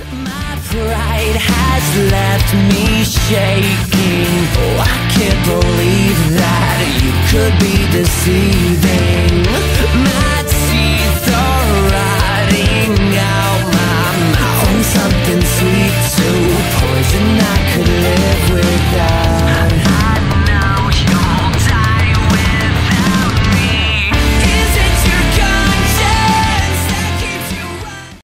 My pride has left me shaking. Oh, I can't believe that you could be deceived.